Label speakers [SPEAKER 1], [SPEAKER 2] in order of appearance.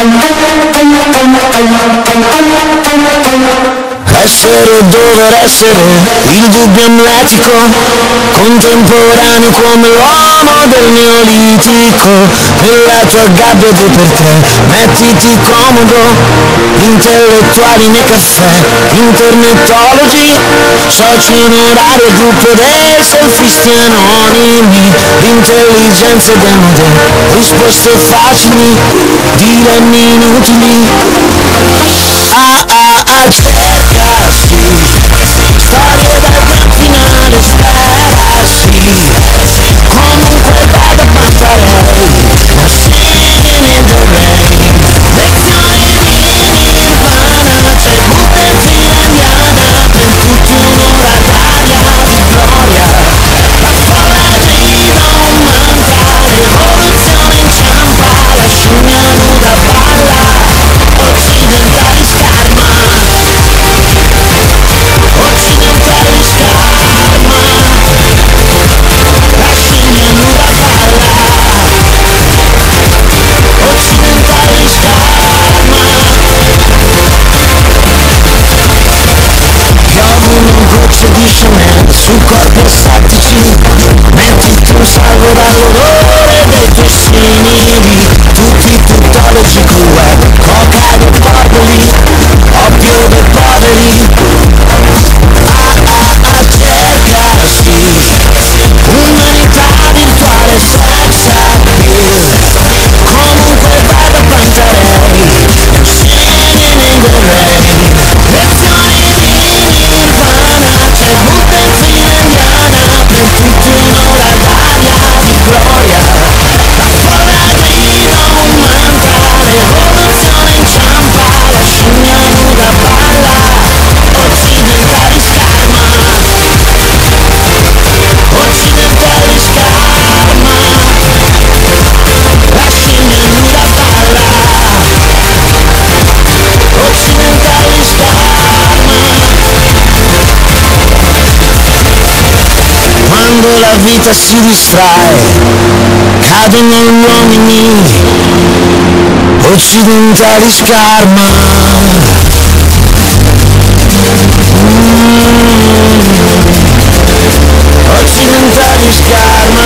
[SPEAKER 1] Essere o dover essere, il dubbio amletico, contemporaneo come l'uomo del neolitico. Nella tua gabbia di per te, mettiti comodo, intellettuali nei caffè, internetologi, soci in orario, gruppo dei selfisti anonimi, l'intelligenza demode, risposte facili, dilemmi inutili. Cercasi, storie dal gran finale, sperasi, comunque vado a mangiare, ma se ne dovrei, lezioni di nirvana, c'è buttersi indiana, per tutti un'ora d'aria di gloria, la folla grida un mantra, rivoluzione inciampa, la scimmia nuda balla, occidentali scarma. Occidentali scarma, la scimmia nuda balla. Occidentali scarma, piovono gocce di Chanel su corpi assettici, metti tu salvo dall'odore dei tuoi simili, tutti tuttologi cruel, coca dei popoli, oppio dei poveri. Cercasi, umanità virtuale, sex appeal, comunque vado a mangiarei, se ne dovrei, lezioni di nirvana, c'è buttersi indiana, per tutti un'ora d'aria di gloria, la folla grida un mantra, rivoluzione inciampa, la scimmia nuda balla, occidentali scarma. Occidentali scarma, la scimmia nuda balla. Occidentali scarma. Quando la vita si distrae, cadono gli uomini. Occidentali scarma. Occidentali scarma.